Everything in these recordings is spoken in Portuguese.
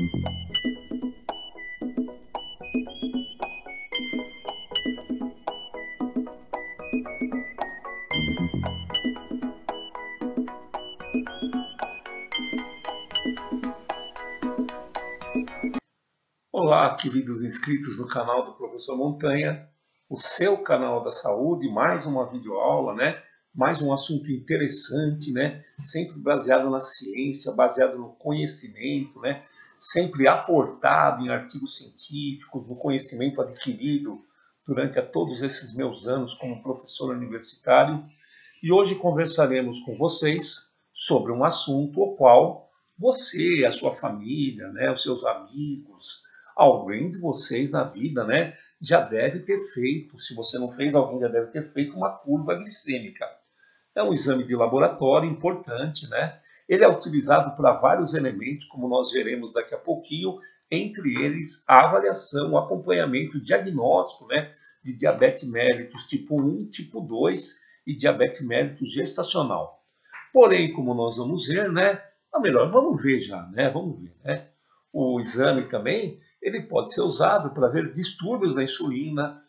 Olá, queridos inscritos no canal do Professor Montanha, o seu canal da saúde, mais uma videoaula, né? Mais um assunto interessante, né? Sempre baseado na ciência, baseado no conhecimento, né? Sempre aportado em artigos científicos, no conhecimento adquirido durante todos esses meus anos como professor universitário. E hoje conversaremos com vocês sobre um assunto o qual você, a sua família, né? Os seus amigos, alguém de vocês na vida, né, já deve ter feito, se você não fez, alguém já deve ter feito uma curva glicêmica. É um exame de laboratório importante, né? Ele é utilizado para vários elementos, como nós veremos daqui a pouquinho, entre eles a avaliação, o acompanhamento, o diagnóstico, né, de diabetes mellitus tipo 1, tipo 2 e diabetes mellitus gestacional. Porém, como nós vamos ver, né, melhor, vamos ver já, né, o exame também, ele pode ser usado para ver distúrbios da insulina,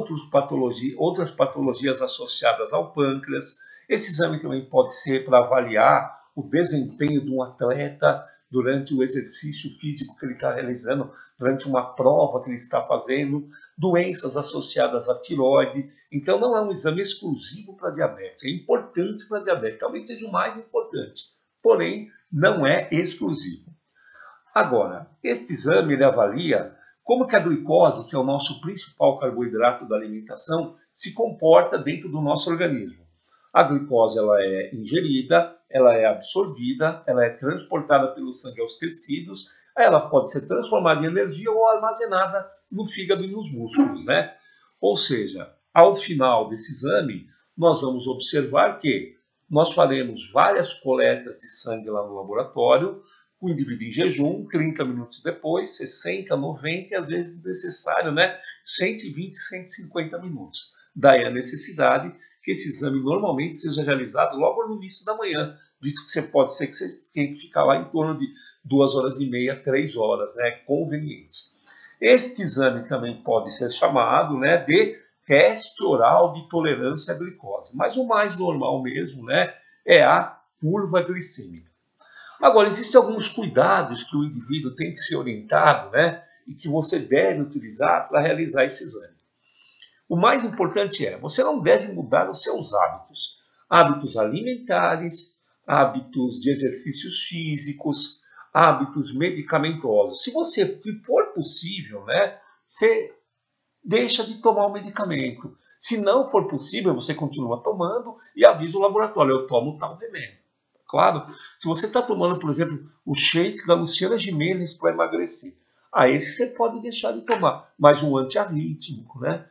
outras patologias associadas ao pâncreas. Esse exame também pode ser para avaliar o desempenho de um atleta durante o exercício físico que ele está realizando, durante uma prova que ele está fazendo, doenças associadas à tireoide. Então não é um exame exclusivo para diabetes, é importante para diabetes, talvez seja o mais importante, porém não é exclusivo. Agora, este exame ele avalia como que a glicose, que é o nosso principal carboidrato da alimentação, se comporta dentro do nosso organismo. A glicose ela é ingerida, ela é absorvida, ela é transportada pelo sangue aos tecidos, ela pode ser transformada em energia ou armazenada no fígado e nos músculos, né? Ou seja, ao final desse exame, nós vamos observar que nós faremos várias coletas de sangue lá no laboratório, o indivíduo em jejum, 30 minutos depois, 60, 90 e às vezes necessário, né, 120, 150 minutos. Daí a necessidade que esse exame normalmente seja realizado logo no início da manhã, visto que pode ser que você tenha que ficar lá em torno de 2 horas e meia, 3 horas, né, conveniente. Este exame também pode ser chamado, né, de teste oral de tolerância à glicose, mas o mais normal mesmo, né, é a curva glicêmica. Agora, existem alguns cuidados que o indivíduo tem que ser orientado, né, e que você deve utilizar para realizar esse exame. O mais importante é, você não deve mudar os seus hábitos. Hábitos alimentares, hábitos de exercícios físicos, hábitos medicamentosos. Se você for possível, né, você deixa de tomar o medicamento. Se não for possível, você continua tomando e avisa o laboratório, eu tomo tal remédio. Claro, se você está tomando, por exemplo, o shake da Luciana Gimenez para emagrecer, esse você pode deixar de tomar, mas um antiarrítmico, né?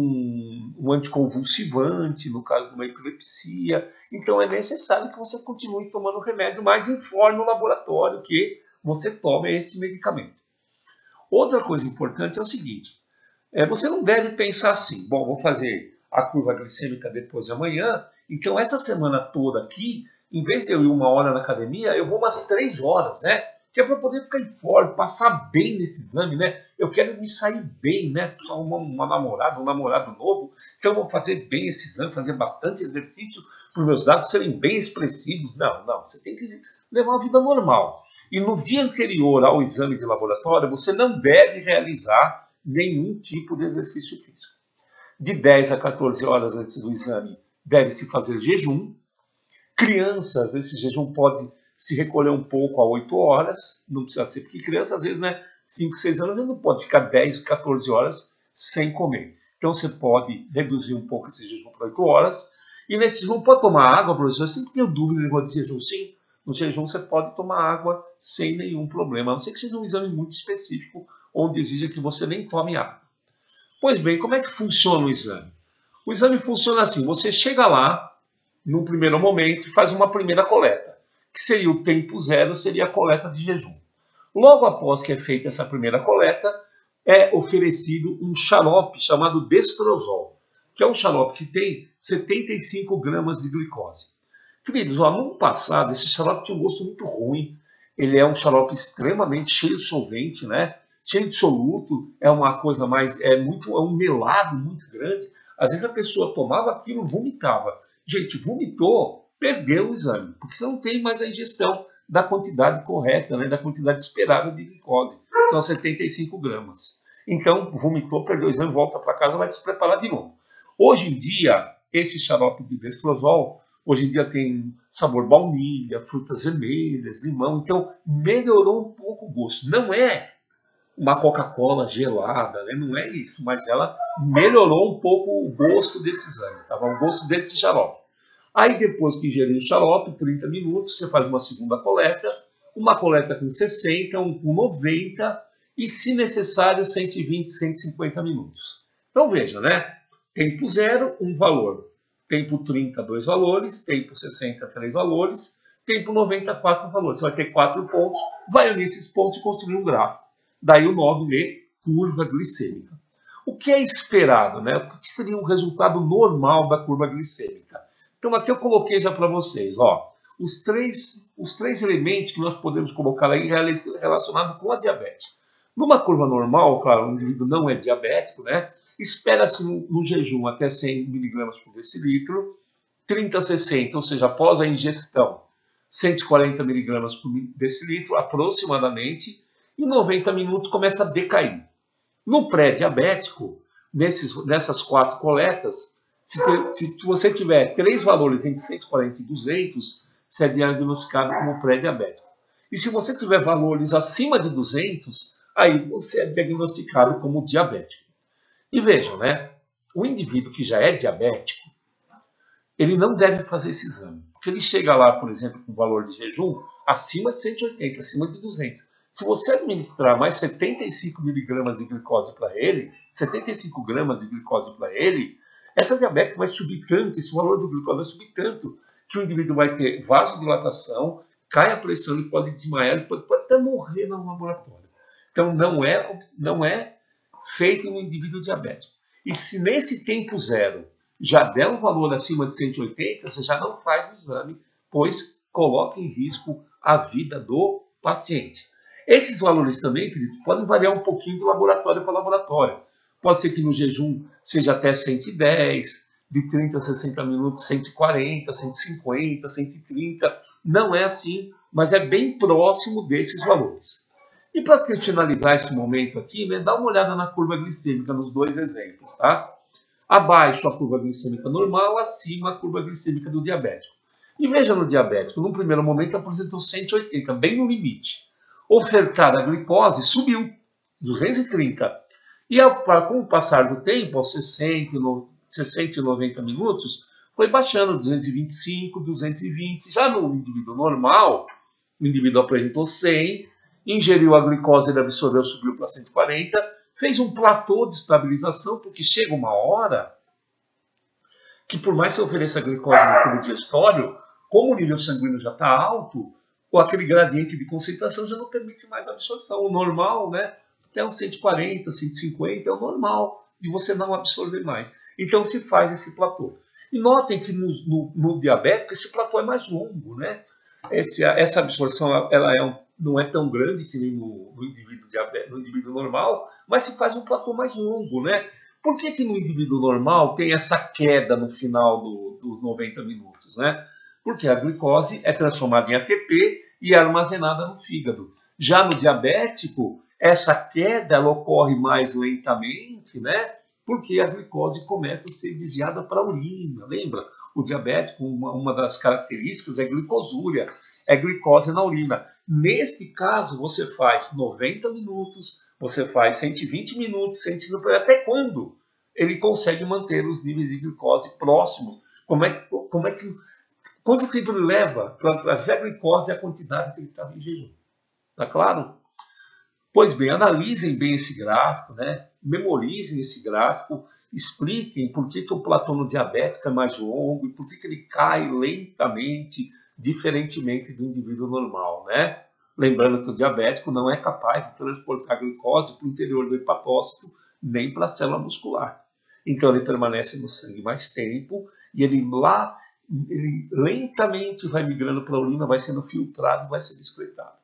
um anticonvulsivante, no caso de uma epilepsia. Então é necessário que você continue tomando o remédio, mas informe o laboratório que você tome esse medicamento. Outra coisa importante é o seguinte, você não deve pensar assim, bom, vou fazer a curva glicêmica depois de amanhã, então essa semana toda aqui, em vez de eu ir 1 hora na academia, eu vou umas 3 horas, né? Que é para poder ficar em forma, passar bem nesse exame, né? Eu quero me sair bem, né? Uma namorada, um namorado novo, então eu vou fazer bem esse exame, fazer bastante exercício para os meus dados serem bem expressivos. Não, você tem que levar uma vida normal. E no dia anterior ao exame de laboratório, você não deve realizar nenhum tipo de exercício físico. De 10 a 14 horas antes do exame, deve-se fazer jejum. Crianças, esse jejum pode se recolher um pouco a 8 horas, não precisa ser, porque criança, às vezes, né, 5, 6 anos, ele não pode ficar 10, 14 horas sem comer. Então, você pode reduzir um pouco esse jejum para 8 horas. E nesse jejum, pode tomar água, professor? Eu sempre tenho dúvida de jejum. Sim, no jejum você pode tomar água sem nenhum problema, a não ser que seja um exame muito específico, onde exija que você nem tome água. Pois bem, como é que funciona o exame? O exame funciona assim, você chega lá, no primeiro momento, e faz uma primeira coleta, que seria o tempo zero, seria a coleta de jejum. Logo após que é feita essa primeira coleta, é oferecido um xarope chamado destrozol, que é um xarope que tem 75 gramas de glicose. Queridos, no passado, esse xarope tinha um gosto muito ruim, ele é um xarope extremamente cheio de solvente, né? Cheio de soluto, é uma coisa mais, é um melado muito grande. Às vezes a pessoa tomava aquilo, vomitava. Gente, vomitou, perdeu o exame, porque você não tem mais a ingestão da quantidade correta, né, da quantidade esperada de glicose. São 75 gramas. Então, vomitou, perdeu o exame, volta para casa, vai se preparar de novo. Hoje em dia, esse xarope de Destrozol, hoje em dia tem sabor baunilha, frutas vermelhas, limão, então melhorou um pouco o gosto. Não é uma Coca-Cola gelada, né? Não é isso, mas ela melhorou um pouco o gosto desse exame, tá? O gosto desse xarope. Aí depois que ingerir o xarope, 30 minutos, você faz uma segunda coleta, uma coleta com 60, um com 90 e, se necessário, 120, 150 minutos. Então veja, né? Tempo 0, um valor. Tempo 30, 2 valores. Tempo 60, 3 valores. Tempo 90, 4 valores. Você vai ter 4 pontos, vai unir esses pontos e construir um gráfico. Daí o nome de curva glicêmica. O que é esperado, né? O que seria um resultado normal da curva glicêmica? Então aqui eu coloquei já para vocês, ó, os três elementos que nós podemos colocar aí relacionados com a diabetes. Numa curva normal, claro, o indivíduo não é diabético, né? Espera-se no jejum até 100 mg por decilitro, 30 a 60, ou seja, após a ingestão, 140 mg por decilitro aproximadamente, e 90 minutos começa a decair. No pré-diabético, nessas 4 coletas, se você tiver 3 valores entre 140 e 200, você é diagnosticado como pré-diabético. E se você tiver valores acima de 200, aí você é diagnosticado como diabético. E vejam, né? O indivíduo que já é diabético, ele não deve fazer esse exame. Porque ele chega lá, por exemplo, com valor de jejum acima de 180, acima de 200. Se você administrar mais 75 miligramas de glicose para ele, 75 gramas de glicose para ele, essa diabetes vai subir tanto, esse valor do glicose vai subir tanto, que o indivíduo vai ter vasodilatação, cai a pressão, ele pode desmaiar, ele pode até morrer no laboratório. Então não é feito no indivíduo diabético. E se nesse tempo 0 já der um valor acima de 180, você já não faz o exame, pois coloca em risco a vida do paciente. Esses valores também, queridos, podem variar um pouquinho de laboratório para laboratório. Pode ser que no jejum seja até 110, de 30 a 60 minutos 140, 150, 130. Não é assim, mas é bem próximo desses valores. E para finalizar esse momento aqui, né, dá uma olhada na curva glicêmica nos 2 exemplos, tá? Abaixo a curva glicêmica normal, acima a curva glicêmica do diabético. E veja no diabético, no primeiro momento apresentou 180, bem no limite. Ofertada a glicose subiu, 230. E com o passar do tempo, aos 60 e 90 minutos, foi baixando 225, 220. Já no indivíduo normal, o indivíduo apresentou 100, ingeriu a glicose, ele absorveu, subiu para 140, fez um platô de estabilização, porque chega uma hora que, por mais que você ofereça a glicose no tubo digestório, como o nível sanguíneo já está alto, ou aquele gradiente de concentração já não permite mais a absorção. O normal, né, até uns 140, 150 é o normal de você não absorver mais. Então se faz esse platô. E notem que no diabético esse platô é mais longo, né? Essa absorção não é tão grande que nem no indivíduo normal, mas se faz um platô mais longo, né? Por que no indivíduo normal tem essa queda no final dos 90 minutos, né? Porque a glicose é transformada em ATP e é armazenada no fígado. Já no diabético, essa queda ela ocorre mais lentamente, né? Porque a glicose começa a ser desviada para a urina. Lembra? O diabético, uma das características é glicosúria, é glicose na urina. Neste caso, você faz 90 minutos, você faz 120 minutos, 150, até quando ele consegue manter os níveis de glicose próximos? Quanto tempo ele leva para fazer a glicose e a quantidade que ele estava em jejum? Tá claro? Pois bem, analisem bem esse gráfico, né? Memorizem esse gráfico, expliquem por que o platô no diabético é mais longo e por que ele cai lentamente, diferentemente do indivíduo normal, né? Lembrando que o diabético não é capaz de transportar glicose para o interior do hepatócito, nem para a célula muscular. Então ele permanece no sangue mais tempo e ele lentamente vai migrando para a urina, vai sendo filtrado, vai sendo excretado.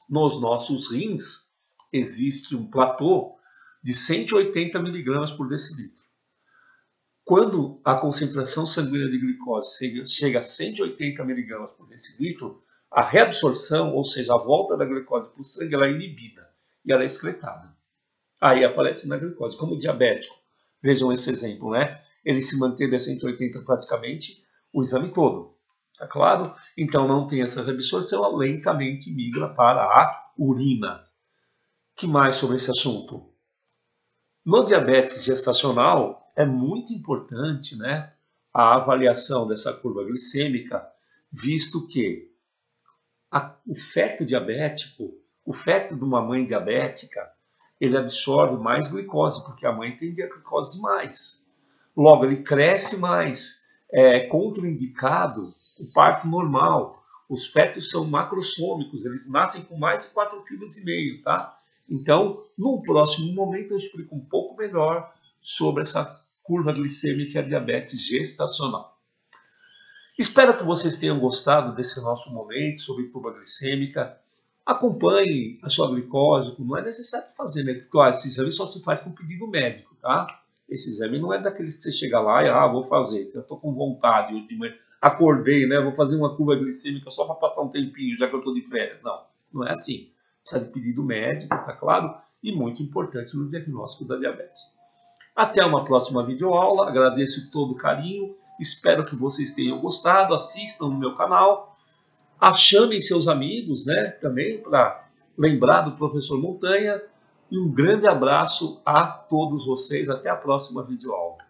nos nossos rins existe um platô de 180 miligramas por decilitro. Quando a concentração sanguínea de glicose chega a 180 miligramas por decilitro, a reabsorção, ou seja, a volta da glicose para o sangue, ela é inibida e ela é excretada. Aí aparece na glicose, como o diabético. Vejam esse exemplo, né? Ele se manteve a 180 praticamente o exame todo. Tá claro? Então não tem essa reabsorção, ela lentamente migra para a urina. Que mais sobre esse assunto? No diabetes gestacional é muito importante, né, a avaliação dessa curva glicêmica, visto que o feto diabético, o feto de uma mãe diabética, ele absorve mais glicose, porque a mãe tem glicose demais. Logo, ele cresce mais. É contraindicado o parto normal. Os fetos são macrossômicos, eles nascem com mais de 4,5 kg, tá? Então, num próximo momento, eu explico um pouco melhor sobre essa curva glicêmica e diabetes gestacional. Espero que vocês tenham gostado desse nosso momento sobre curva glicêmica. Acompanhe a sua glicose, não é necessário fazer, né? Claro, esse exame só se faz com pedido médico, tá? Esse exame não é daqueles que você chega lá e, vou fazer, eu estou com vontade, hoje de manhã, acordei, né? Vou fazer uma curva glicêmica só para passar um tempinho, já que eu estou de férias. Não, não é assim. Precisa de pedido médico, tá claro? E muito importante no diagnóstico da diabetes. Até uma próxima videoaula, agradeço todo o carinho, espero que vocês tenham gostado, assistam no meu canal, chamem seus amigos, né, também para lembrar do professor Montanha, e um grande abraço a todos vocês, até a próxima videoaula.